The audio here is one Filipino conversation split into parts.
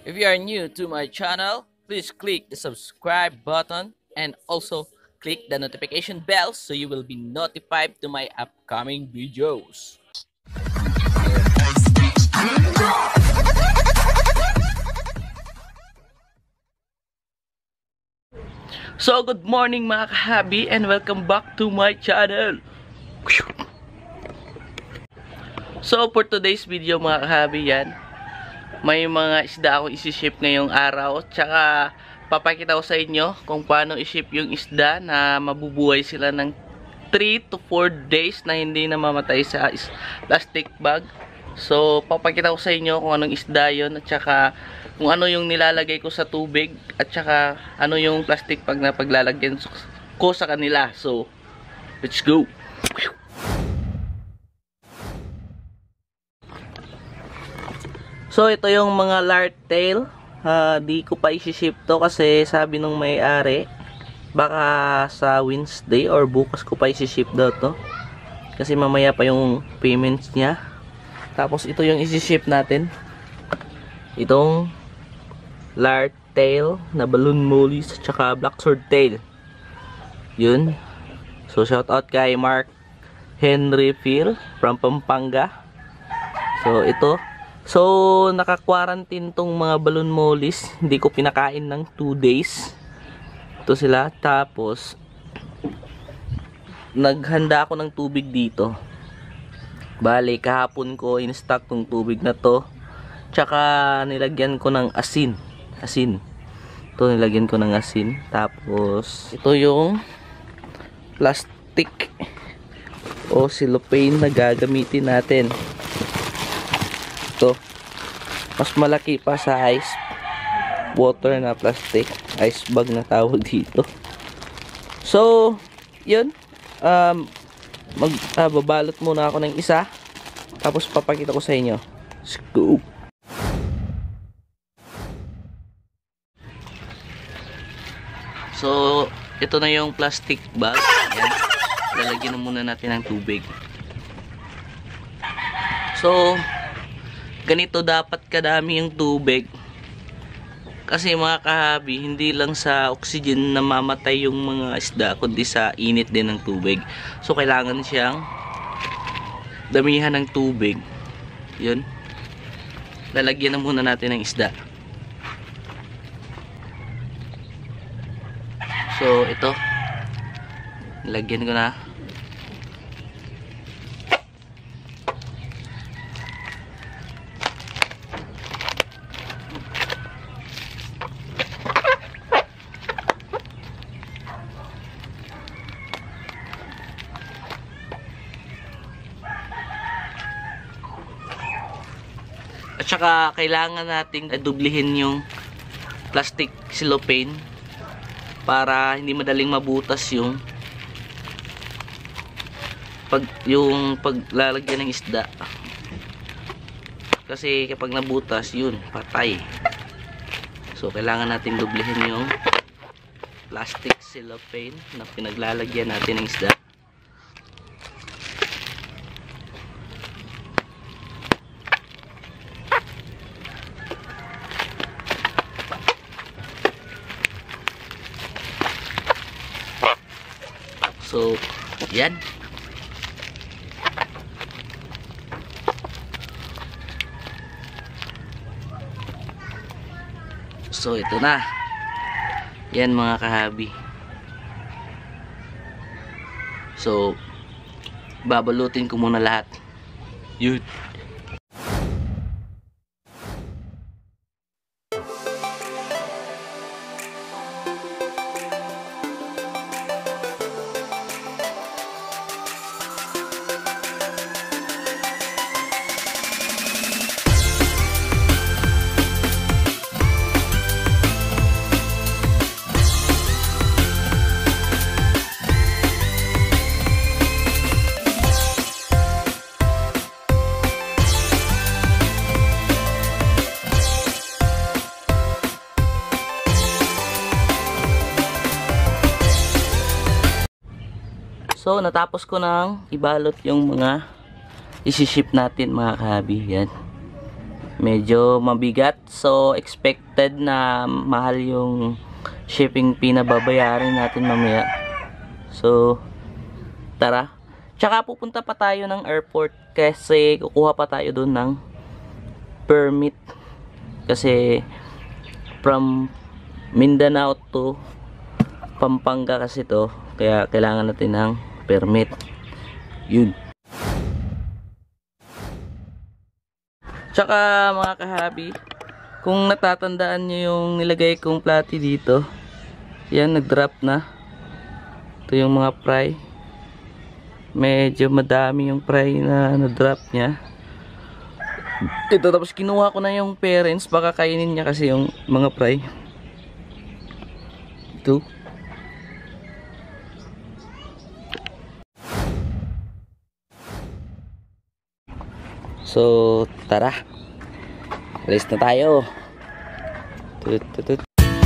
If you are new to my channel, please click the subscribe button and also click the notification bell so you will be notified to my upcoming videos. So good morning mga kahabi and welcome back to my channel. So for today's video mga kahabi, yan, may mga isda akong isi-ship ngayong araw. Tsaka papakita ko sa inyo kung paano i-ship yung isda na mabubuhay sila ng 3 to 4 days na hindi na mamatay sa plastic bag. So papakita ko sa inyo kung anong isda yon, at saka kung ano yung nilalagay ko sa tubig, at saka ano yung plastic bag na paglalagyan ko sa kanila. So let's go. So ito yung mga lark tail. Di ko pa isi-ship to kasi sabi nung may-ari baka sa Wednesday or bukas ko pa isi-ship daw to, kasi mamaya pa yung payments niya. Tapos ito yung isi-ship natin, itong lark tail na balloon mollies at saka black sword tail. Yun. So shout out kay Mark Henry Phil from Pampanga. So ito. So naka-quarantine tong mga balloon mollies. Hindi ko pinakain ng 2 days. Ito sila. Tapos naghanda ako ng tubig dito. Bale, kahapon ko in-stock tong tubig na to. Tsaka nilagyan ko ng asin. Ito nilagyan ko ng asin. Tapos ito yung plastic o cellophane na gagamitin natin. Ito, mas malaki pa sa ice water na plastic, ice bag na tawag dito. So yun, babalot muna ako ng isa, tapos papakita ko sa inyo. Let's go. So ito na yung plastic bag. Ayan. Lalagyan muna natin ng tubig. So ganito dapat kadami yung tubig, kasi mga kahabi, hindi lang sa oxygen na mamatay yung mga isda, kundi sa init din ng tubig. So kailangan siyang damihan ng tubig. Yun, lalagyan na muna natin ng isda. So ito, lagyan ko na. At saka kailangan nating dublihin yung plastic cellophane para hindi madaling mabutas yung paglalagyan ng isda. Kasi kapag nabutas, yun, patay. So kailangan nating dublihin yung plastic cellophane na pinaglalagyan natin ng isda. So, yan. So, ito na. Yan mga kahabi. So, babalutin ko muna lahat. Yun. So natapos ko nang ibalot yung mga isi-ship natin mga kahabi. Yan. medyo mabigat, so expected na mahal yung shipping fee na babayarin natin mamaya. So tara, tsaka pupunta pa tayo ng airport kasi kukuha pa tayo doon ng permit, kasi from Mindanao to Pampanga kasi to, kaya kailangan natin ng permit. Yun. Tsaka mga kahabi, kung natatandaan nyo yung nilagay kong platy dito, yan, nag-drop na. Ito yung mga fry. Medyo madami yung fry na na-drop niya. Ito, tapos kinuha ko na yung parents, baka kainin niya kasi yung mga fry. Ito. So, tara. Alis na tayo. Tututut.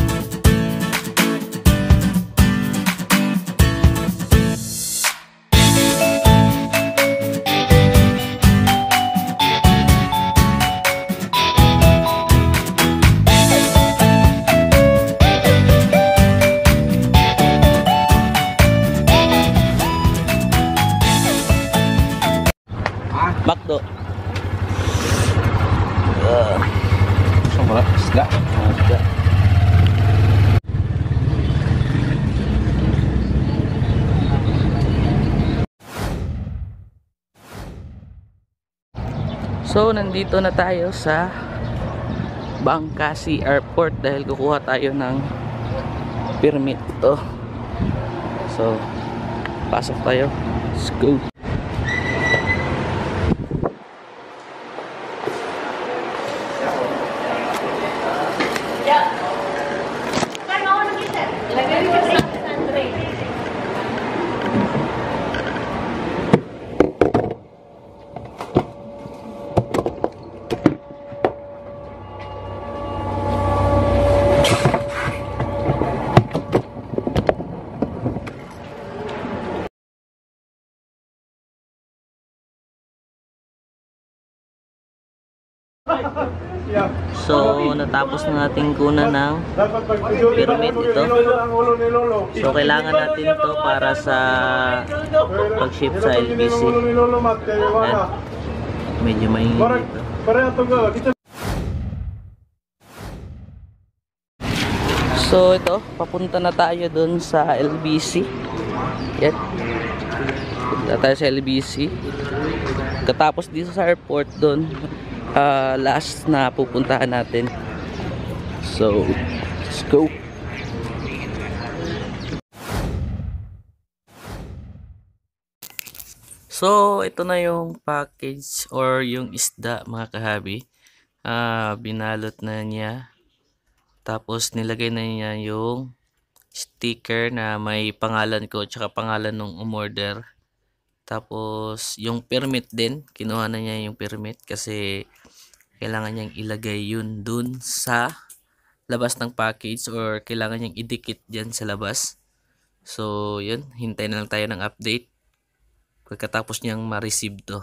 Makdo. Sobrang isda. So, nandito na tayo sa Bangkasi Airport dahil kukuha tayo ng permit to. So, pasok tayo. Let's go. So, natapos na natin kunan ng permit ito. So, kailangan natin to para sa pag-ship sa LBC. Ayan. Medyo mainit ito. So, ito, papunta na tayo dun sa LBC. Yan. Punta tayo sa LBC. Katapos dito sa airport dun, last na pupuntahan natin. So, let's go. So, ito na yung package or yung isda mga kahabi. Binalot na niya. Tapos nilagay na niya yung sticker na may pangalan ko tsaka pangalan ng umorder. Tapos yung permit din, kinuha na niya yung permit kasi kailangan niyang ilagay yun dun sa labas ng package or kailangan niyang idikit dyan sa labas. So yun, hintay na lang tayo ng update pagkatapos niyang ma-receive to.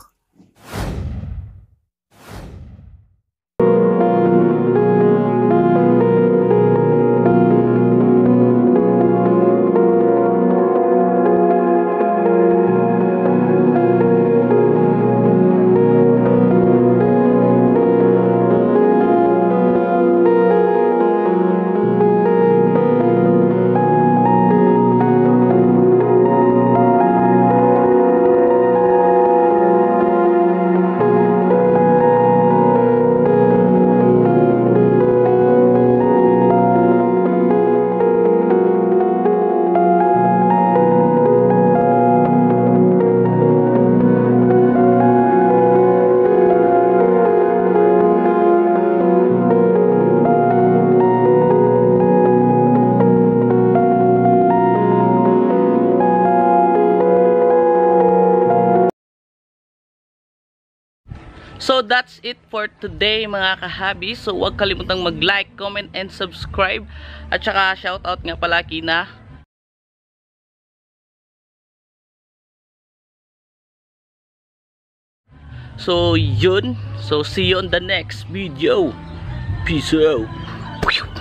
So that's it for today mga kahabi. So huwag kalimutang mag-like, comment, and subscribe. At saka shoutout nga pala kina So yun, so see you on the next video. Peace out.